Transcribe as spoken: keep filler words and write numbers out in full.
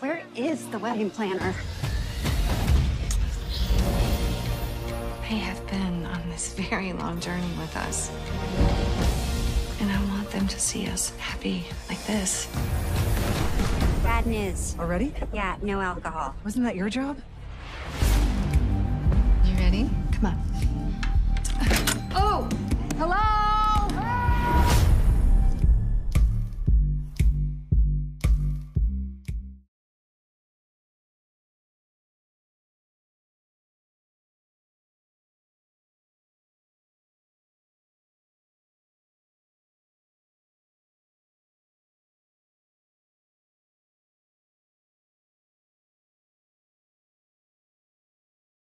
Where is the wedding planner? They have been on this very long journey with us. And I want them to see us happy like this. Bad news. Already? Yeah, no alcohol. Wasn't that your job? You ready? Come on. Oh! Hello?